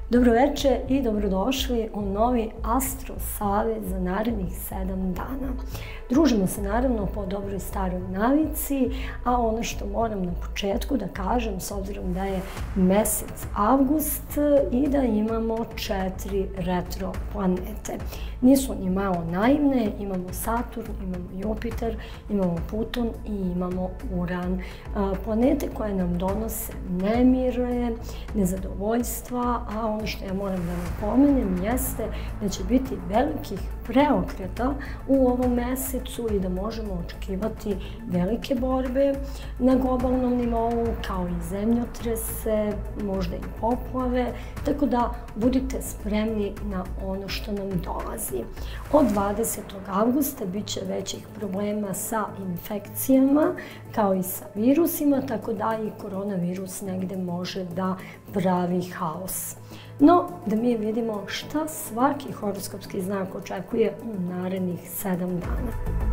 Dobroveče i dobrodošli u novi Astro Savjet za narednih 7 dana. Družimo se naravno po dobroj staroj navici, a ono što moram na početku da kažem, s obzirom da je mesec avgust i da imamo 4 retro planete. Nisu ni malo naivne, imamo Saturn, imamo Jupiter, imamo Pluton i imamo Uran. Planete koje nam donose nemire, nezadovoljstva, a ono što ja moram da napomenem jeste da će biti velikih preokreta u ovom mesecu i da možemo očekivati velike borbe na globalnom nivou, kao i zemljotrese, možda i poplave, tako da budite spremni na ono što nam dolazi. Od 20. avgusta bit će većih problema sa infekcijama, kao i sa virusima, tako da i koronavirus negde može da pravi haos. No, da mi vidimo šta svaki horoskopski znak očekuje u narednih 7 dana.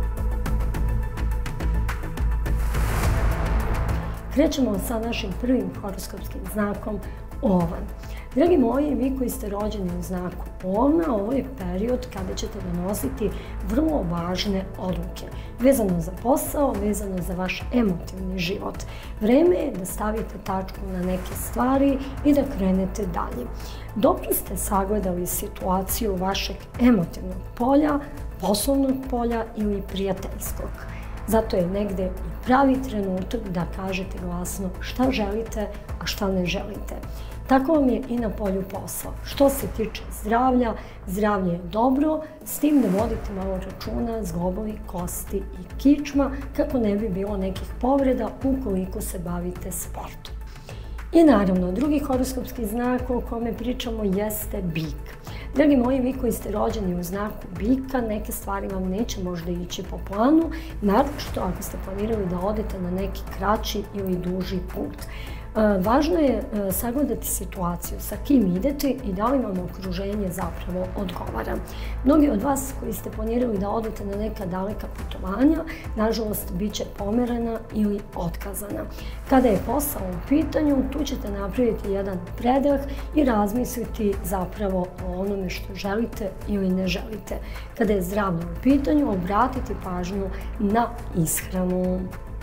Krećemo sa našim prvim horoskopskim znakom Ovan. Dragi moji, vi koji ste rođeni u znaku Ovna, ovo je period kada ćete donositi vrlo važne odluke. Vezano za posao, vezano za vaš emotivni život. Vreme je da stavite tačku na neke stvari i da krenete dalje. Dobro ste sagledali situaciju vašeg emotivnog polja, poslovnog polja ili prijateljskog. Zato je negde i pravi trenutak da kažete glasno šta želite, a šta ne želite. Tako vam je i na polju posla. Što se tiče zdravlja, zdravlje je dobro, s tim da vodite malo računa, zglobovi, kosti i kičma, kako ne bi bilo nekih povreda ukoliko se bavite sportom. I naravno, drugi horoskopski znak o kome pričamo jeste Bik. Dragi moji, vi koji ste rođeni u znaku Bika, neke stvari vam neće možda ići po planu, naročito ako ste planirali da odete na neki kraći ili duži put. Važno je sagledati situaciju sa kim idete i da li vam okruženje zapravo odgovara. Mnogi od vas koji ste planirali da odete na neka daleka putovanja, nažalost, bit će pomerana ili otkazana. Kada je posao u pitanju, tu ćete napraviti jedan predah i razmisliti zapravo o onome što želite ili ne želite. Kada je zdravlje u pitanju, obratiti pažnju na ishranu.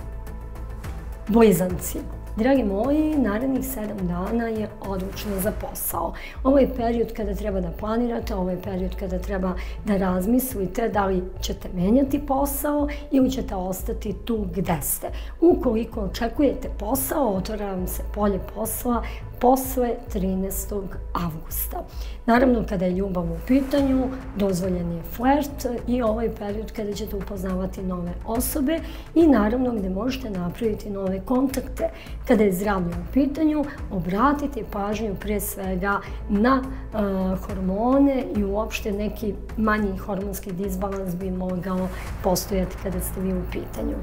Blizanci. Dragi moji, narednih 7 dana je odlično za posao. Ovo je period kada treba da planirate, ovo je period kada treba da razmislite da li ćete menjati posao ili ćete ostati tu gde ste. Ukoliko očekujete posao, otvara vam se polje posla posle 13. avgusta. Naravno, kada je ljubav u pitanju, dozvoljen je flert i ovaj period kada ćete upoznavati nove osobe i naravno gde možete napraviti nove kontakte. Kada je zdravlje u pitanju, obratite pažnju pre svega na hormone i uopšte neki manji hormonski disbalans bi mogao postojati kada ste vi u pitanju.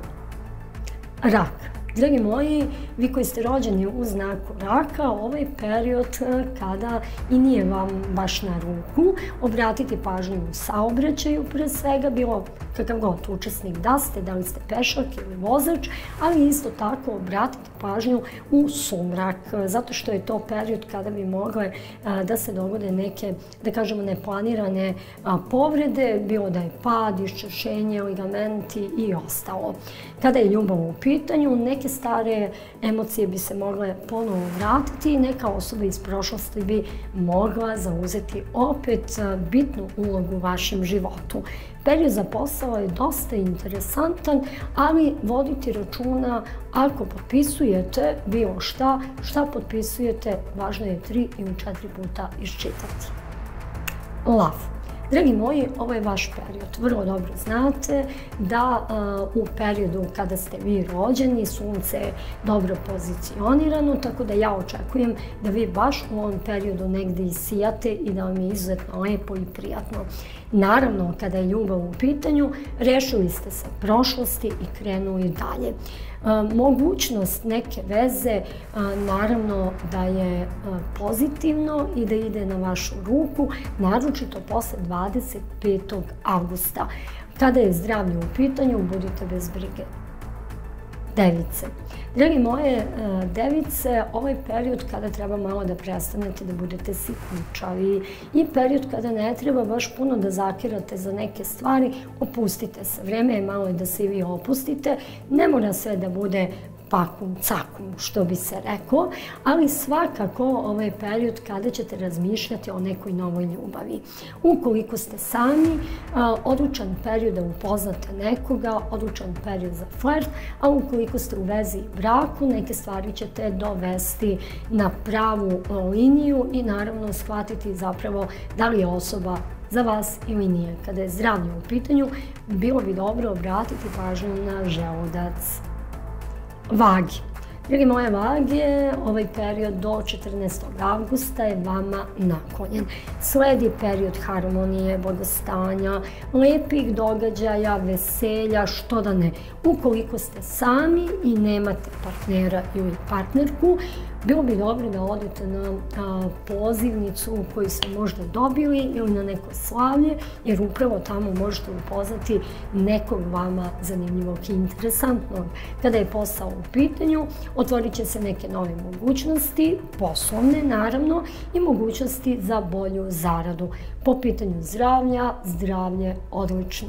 Rak. Dragi moji, vi koji ste rođeni u znaku Raka, ovaj period kada i nije vam baš na ruku, obratite pažnju u saobraćaju pre svega, bilo kakav god učesnik da ste, da li ste pešak ili vozač, ali isto tako obratite pažnju u sumrak, zato što je to period kada bi mogle da se dogode neke, da kažemo, neplanirane povrede, bilo da je pad, iščašenje, ligamenti i ostalo. Kada je ljubav u pitanju, neke stare emocije bi se mogle ponovo vratiti i neka osoba iz prošlosti bi mogla zauzeti opet bitnu ulogu u vašem životu. Period za posao je dosta interesantan, ali voditi računa ako potpisujete bilo šta potpisujete, važno je 3 ili 4 puta iščitati. Lav. Dragi moji, ovo je vaš period. Vrlo dobro znate da u periodu kada ste vi rođeni, sunce je dobro pozicionirano, tako da ja očekujem da vi baš u ovom periodu negde isijate i da vam je izuzetno lepo i prijatno. Naravno, kada je ljubav u pitanju, rešili ste se prošlosti i krenuli dalje. Mogućnost neke veze, naravno da je pozitivno i da ide na vašu ruku, naročito posle 25. avgusta. Kada je zdravlje u pitanju, budite bez brige. Device. Dragi moje device, ovaj period kada treba malo da prestanete da budete sitničavi i period kada ne treba baš puno da zakirate za neke stvari, opustite se. Vreme je malo da se i vi opustite. Ne mora sve da bude pakum, cakum, što bi se reklo, ali svakako ovaj period kada ćete razmišljati o nekoj novoj ljubavi. Ukoliko ste sami, odlučan period da upoznate nekoga, odlučan period za flert, a ukoliko ste u vezi i braku, neke stvari ćete dovesti na pravu liniju i naravno shvatiti zapravo da li je osoba za vas ili nije. Kada je zdravlje u pitanju, bilo bi dobro obratiti pažnju na želudac. Vagi. Dragi moje vage, ovaj period do 14. avgusta je vama naklonjen. Sledi period harmonije, blagostanja, lepih događaja, veselja, što da ne. Ukoliko ste sami i nemate partnera ili partnerku, bilo bi dobro da odete na pozivnicu koju ste možda dobili ili na neko slavlje, jer upravo tamo možete upoznati nekog vama zanimljivog i interesantnog. Kada je posao u pitanju, otvorit će se neke nove mogućnosti, poslovne naravno, i mogućnosti za bolju zaradu. Po pitanju zdravlja, zdravlje odlično.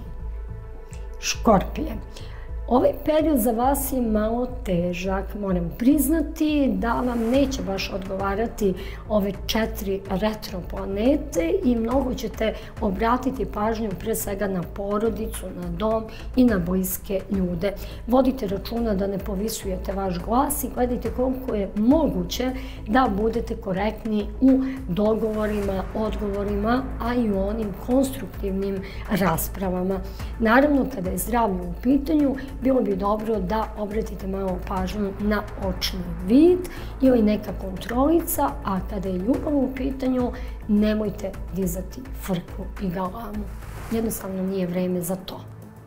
Škorpije. Ovaj period za vas je malo težak, moram priznati da vam neće baš odgovarati ove 4 retro planete i mnogo ćete obratiti pažnju pre svega na porodicu, na dom i na bliske ljude. Vodite računa da ne povisujete vaš glas i gledajte koliko je moguće da budete korektni u dogovorima, odgovorima, a i u onim konstruktivnim raspravama. Naravno, kada je zdravlje u pitanju, bilo bi dobro da obratite malo pažnju na očni vid ili neka kontrolica, a kada je ljubav u pitanju, nemojte dizati frku i galamu. Jednostavno nije vreme za to.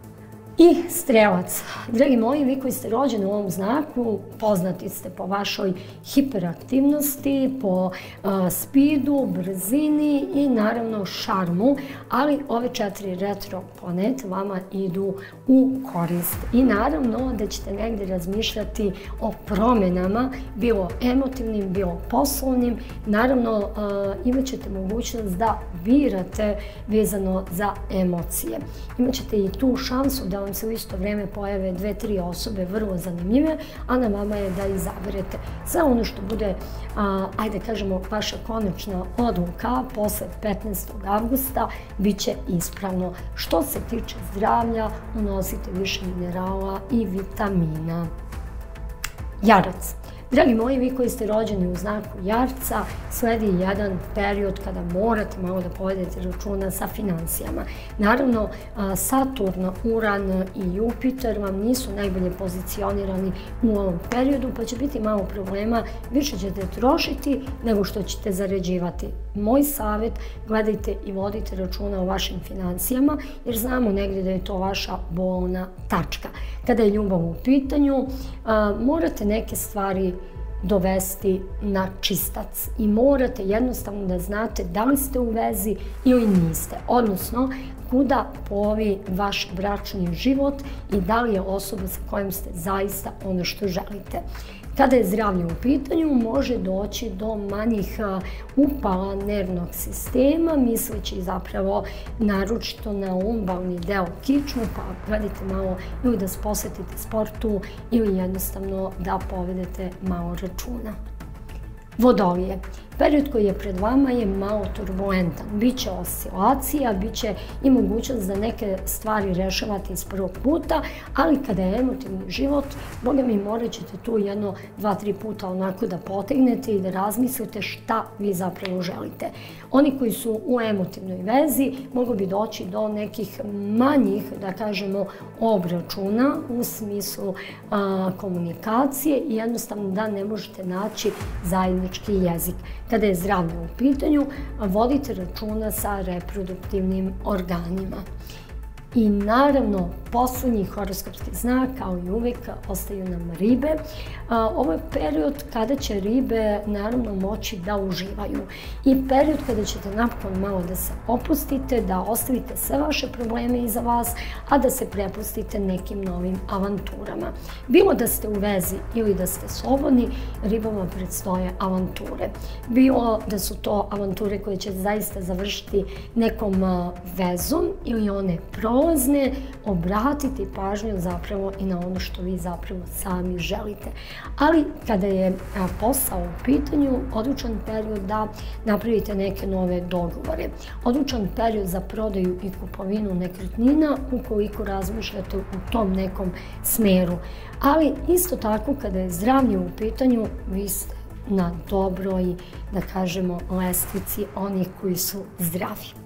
I strelac. Dragi moji, vi koji ste rođeni u ovom znaku, poznati ste po vašoj hiperaktivnosti, po spidu, brzini i naravno šarmu, ali ove 4 retro planete vama idu u korist. I naravno da ćete negdje razmišljati o promjenama, bilo emotivnim, bilo poslovnim. Naravno, imat ćete mogućnost da birate vezano za emocije. Imat ćete i tu šansu da vam se u isto vrijeme pojave 2-3 osobe vrlo zanimljive, a na vama je da izaberete. Sve ono što bude, ajde kažemo, vaša konačna odluka posle 15. avgusta bit će ispravno. Što se tiče zdravlja, unosite više minerala i vitamina. Jarac. Dragi moji, vi koji ste rođeni u znaku Jarca, sledi jedan period kada morate malo da povedete računa sa financijama. Naravno, Saturn, Uran i Jupiter vam nisu najbolje pozicionirani u ovom periodu, pa će biti malo problema, više ćete trošiti nego što ćete zarađivati. Moj savjet, gledajte i vodite računa o vašim financijama, jer znamo negdje da je to vaša bolna tačka. Kada je ljubav u pitanju, morate neke stvari dovesti na čistac i morate jednostavno da znate da li ste u vezi ili niste, odnosno kuda plovi vaš bračni život i da li je osoba sa kojom ste zaista ono što želite. Kada je zdravlje u pitanju, može doći do manjih upala nervnog sistema, misleći zapravo naročito na lumbalni deo kičmu, pa gledajte malo ili da se posvetite sportu ili jednostavno da povedete malo računa. Vodolije. Period koji je pred vama je malo turbulentan. Biće oscilacija, biće i mogućnost da neke stvari rešavate iz prvog puta, ali kada je emotivni život, boga mi morat ćete tu 1-2-3 puta onako da potegnete i da razmislite šta vi zapravo želite. Oni koji su u emotivnoj vezi mogu bi doći do nekih manjih, da kažemo, obračuna u smislu komunikacije i jednostavno da ne možete naći zajednički jezik. Kada je zdravlje u pitanju, vodite računa sa reproduktivnim organima. I naravno, poslednji horoskopski znak, kao i uvek, ostaju nam ribe. Ovo je period kada će ribe naravno moći da uživaju i period kada ćete napokon malo da se opustite, da ostavite sve vaše probleme iza vas, a da se prepustite nekim novim avanturama. Bilo da ste u vezi ili da ste slobodni, ribama predstoje avanture. Bilo da su to avanture koje će zaista završiti nekom vezom ili one prolazne, obratiti pažnju zapravo i na ono što vi zapravo sami želite. Ali kada je posao u pitanju, odlučan period da napravite neke nove dogovore. Odlučan period za prodaju i kupovinu nekretnina ukoliko razmišljate u tom nekom smeru. Ali isto tako kada je zdravlje u pitanju, vi ste na dobroj, da kažemo, lestvici onih koji su zdravi.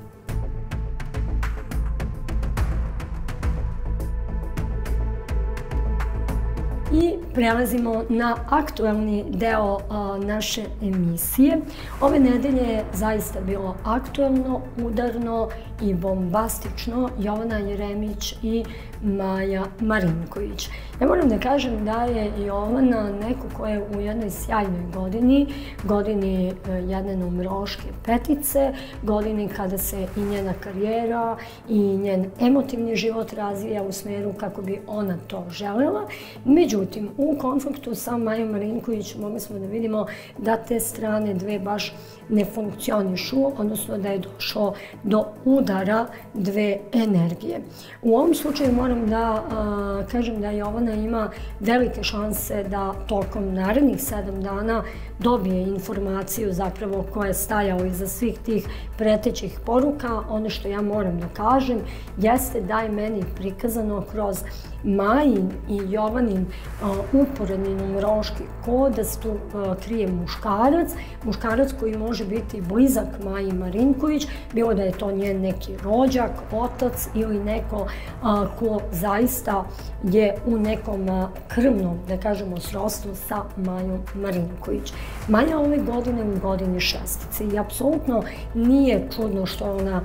I prelazimo na aktuelni deo naše emisije. Ove nedelje je zaista bilo aktuelno, udarno i bombastično Jovana Jeremić i Maja Marinković. Ja moram da kažem da je Jovana neko ko je u jednoj sjajnoj godini jedne numeroške petice, godini kada se i njena karijera i njen emotivni život razvija u smeru kako bi ona to želela. Međutim, u konfliktu sa Majom Marinković mogli smo da vidimo da te strane dve baš ne funkcionišu, odnosno da je došlo do udara dve energije. U ovom slučaju moram da kažem da Jovana ima velike šanse da tokom narednih 7 dana dobije informaciju zapravo ko je stajao iza svih tih pretećih poruka. Ono što ja moram da kažem jeste da je meni prikazano kroz Majin i Jovanin uporedni numerološki kod, da se tu krije muškarac koji može biti blizak Maji Marinković, bilo da je to njen neki rođak, otac ili neko ko zaista je u nekom krvnom, da kažemo, srodstvu sa Majom Marinković. Maja ove godine u godini šestice i apsolutno nije čudno što ona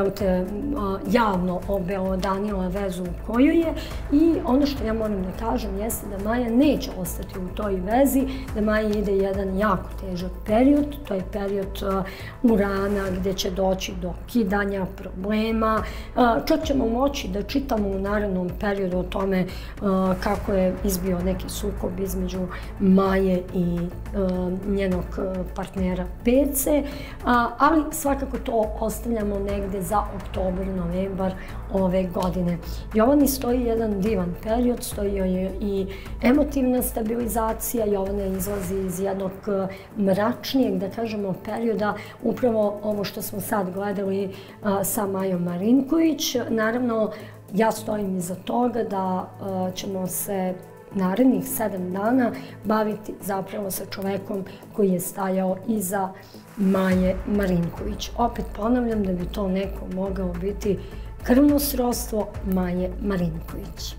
javno obelodanila vezu u kojoj je i ono što ja moram da kažem jeste da Maja neće ostati u toj vezi, da Maja ide jedan jako težak period, to je period Urana gdje će doći do kidanja, problema, čak ćemo moći da čitamo u narednom periodu o tome kako je izbio neki sukob između Maje i njenog partnera Pece, ali svakako to ostavljamo negde za oktobar, novembar ove godine. Jovani stoji jedan divan period, stoji joj i emotivna stabilizacija, Jovana izlazi iz jednog mračnijeg, da kažemo, perioda, upravo ovo što smo sad gledali sa Majom Marinković. Naravno, ja stojim iza toga da ćemo se narednih 7 dana baviti zapravo sa čovekom koji je stajao iza Maje Marinković. Opet ponavljam da bi to neko mogao biti krvno srodstvo Maje Marinković.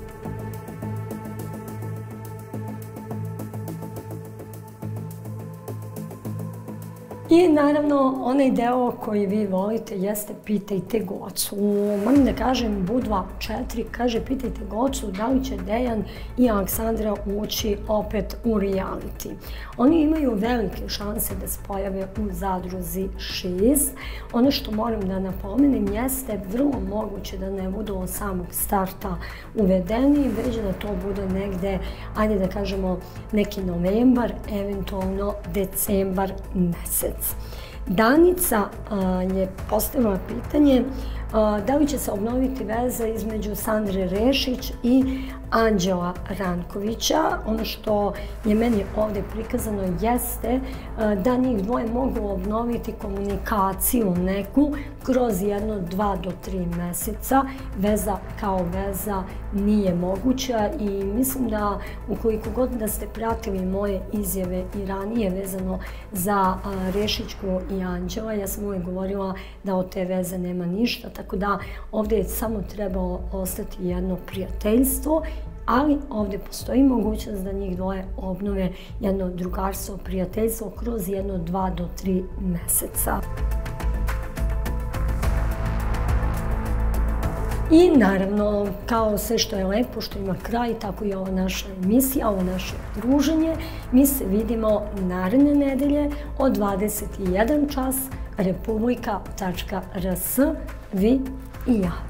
I naravno, onaj deo koji vi volite jeste Pitajte Gocu. Moram da kažem, Budva 4 kaže pitajte Gocu da li će Dejan i Aleksandra ući opet u reality. Oni imaju velike šanse da se pojave u Zadruzi 6. Ono što moram da napomenem jeste vrlo moguće da ne budu od samog starta uvedeni, već da to bude negde, ajde da kažemo, neki novembar, eventualno decembar mesec. Danica je postavila pitanje da li će se obnoviti veza između Sandre Rešić i Anđela Rankovića. Ono što je meni ovdje prikazano jeste da njih dvoje mogu obnoviti komunikaciju neku kroz 1, 2 do 3 meseca. Veza kao veza nije moguća i mislim da ukoliko god da ste pratili moje izjave i ranije vezano za Rešićku i Anđela, ja sam uvijek govorila da od te veze nema ništa, tako da ovdje je samo trebalo ostati jedno prijateljstvo, ali ovdje postoji mogućnost da njih dvoje obnove jedno drugarstvo, prijateljstvo kroz 1, 2 do 3 meseca. I naravno, kao sve što je lepo, što ima kraj, tako i ova naša emisija, ovo naše druženje. Mi se vidimo naredne nedelje od 21 čas, republika.rs, vi i ja.